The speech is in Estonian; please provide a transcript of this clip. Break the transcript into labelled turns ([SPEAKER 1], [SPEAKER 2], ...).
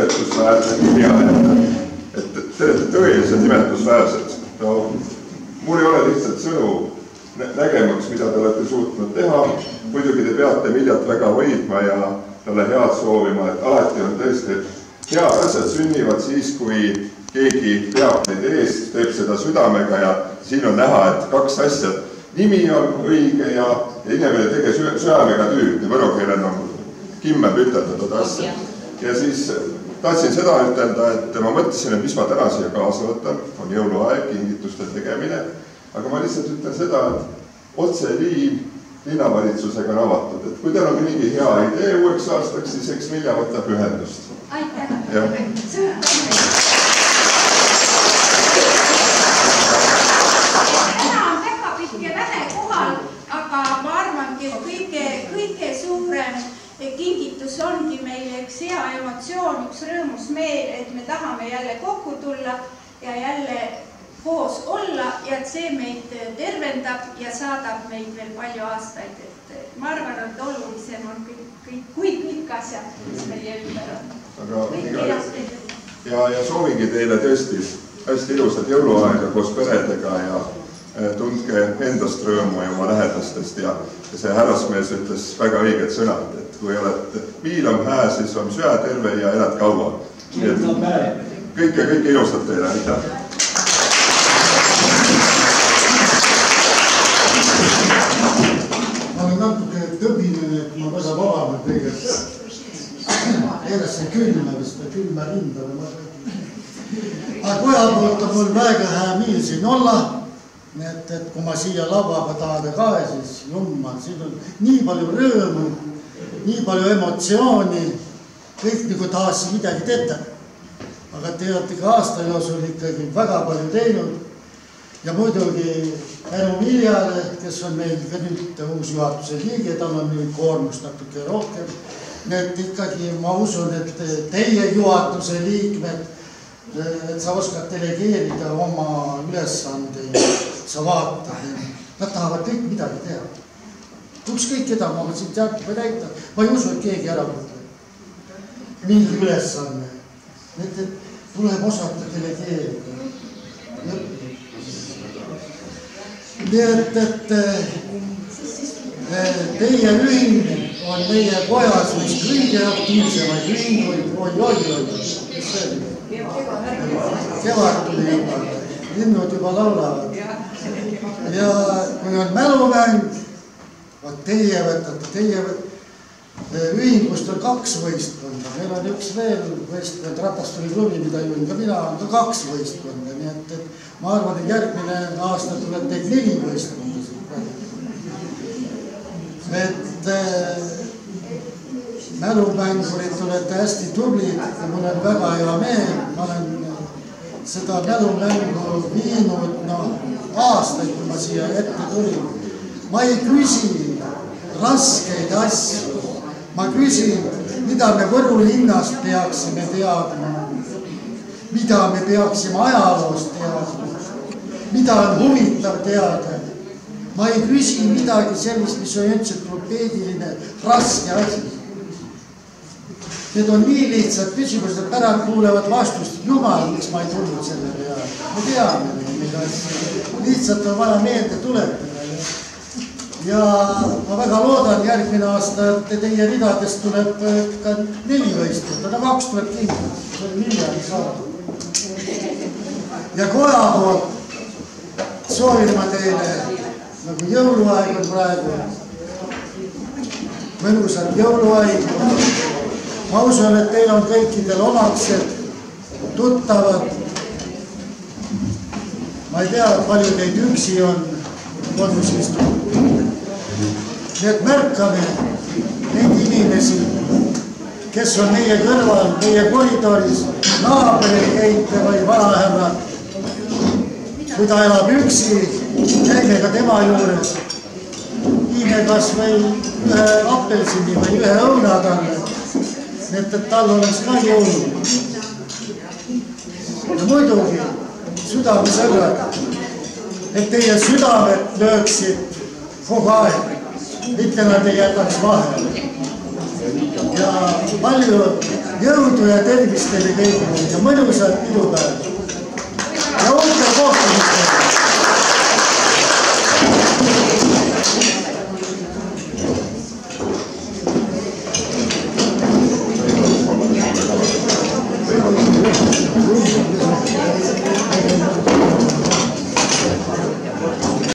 [SPEAKER 1] nimetusväärne nimi on, et te olete tõeliselt nimetusväärsed. No, mul ei ole lihtsalt sõnu nägemaks, mida te olete suutnud teha. Muidugi te peate Miljat väga hoidma ja talle head soovima, et alati on tõesti head asjad sünnivad siis, kui keegi peab neid eest, teeb seda südamega ja siin on näha, et kaks asja. Nimi on õige ja inimene tege südamega tüüd, nii võru keelen on kimme üteldatud asja. Ja siis tahtsin seda ütelda, et ma mõtlesin, et mis ma täna siia kaasa võtan, on jõuluaeg, kingituste tegemine, aga ma lihtsalt ütlen seda, et otseliin linnavalitsusega on avatud, et kui teil on mingi hea idee uueks aastaks, siis eks Milja võtab ühendust.
[SPEAKER 2] Aitäh! Täna on väga pikk ja vähe kohal, aga ma arvangi, et kõige suurem kingitus ongi meil üks hea emotsioon, üks rõõmus meel, et me tahame jälle kokku tulla ja jälle koos olla ja et see meid tervendab ja saadab meid veel palju aastaid. Et ma arvan, et olulisem on kõik asjad, mis meie ümber on.
[SPEAKER 1] Ja soovingi teile tõesti hästi ilusad jõuluaega koos peredega ja tundke endast rõõmu ja oma lähedastest ja see härrasmees ütles väga õiged sõnad, et kui oled viil on hää, siis on süä terve ja elad kaua. Kõike ilusat teile, aitäh!
[SPEAKER 3] Ma olen natuke tõbinen, et ma väga vabaman kõigest. Eres see külma või seda külma rinda. Aga koja poolt on mul väga hää miil siin olla. Et kui ma siia lavaga tahada ka, siis jummal, siin on nii palju rõõmu, nii palju emotsiooni, kõik nagu tahaks midagi teha. Aga te olete ka aasta joosul ikkagi väga palju teinud ja muidugi tänu Miljale, kes on meil ka nüüd uus juhatuse liige, tal on nüüd koormust natuke rohkem. Need ikkagi, ma usun, et teie juhatuse liikmed, et sa oskad delegeerida oma ülesandeid, sa vaata. Nad tahavad kõik midagi teha. Ükskõik keda ma siin teatud või täita. Ma ei usu, et keegi ära mõtle. Mingi ülesanne. Et tuleb osata delegeerida. Nii et teie ühing on meie kojas üks kõige aktiivsemaid ühinguid. Oi. Kevad tuli juba. Linnud juba laulavad. Ja kui on mälumäng, teie võtate, ühingust on 2 võistkonda. Meil on üks veel võistkond, Ratasturi-klubi, mida juhin ka mina, on ka 2 võistkonda. Nii et ma arvan, et järgmine aasta tuleb teid 4 võistkonda. Et mälumängurid olete hästi tublid ja mul on väga hea meel. Ma olen seda mälumängu viinud aastaid, kui ma siia ette tulin. Ma ei küsi raskeid asju. Ma küsin, mida me Võru linnast peaksime teadma, mida me peaksime ajaloost teadma, mida on huvitav teada. Ma ei küsi midagi sellist, mis on entsüklopeediline, raske asi. Need on nii lihtsad küsimused, et päralt kuulevad vastust. Jumal, miks ma ei tulnud selle peale. Me teame neid asju. Lihtsalt on vaja meelde tuletada. Ja ma väga loodan järgmine aasta, et teie ridadest tuleb ka 4 võistkonda. 2 tuleb kindlasti. See on miljoni saada. Ja koja poolt soovin ma teile, nagu jõuluaeg on praegu, mõnusad jõuluaeg. Ma usun, et teil on kõikidel omaksed, tuttavad. Ma ei tea, palju teid üksi on kodus istunud. Nii et märkame neid inimesi, kes on meie kõrval, meie koridoris, naabrikäite või vanahärra. Kui ta elab üksi, käime ka tema juures. Viime kas või ühe apelsini või ühe õuna talle. Et tal oleks ka jõulu. Ja muidugi südamesõbrad, et teie südamed lööksid kogu aeg, mitte nad ei jätaks vahele. Ja palju jõudu ja tervist teile kõigile ja mõnusat pidupäeva!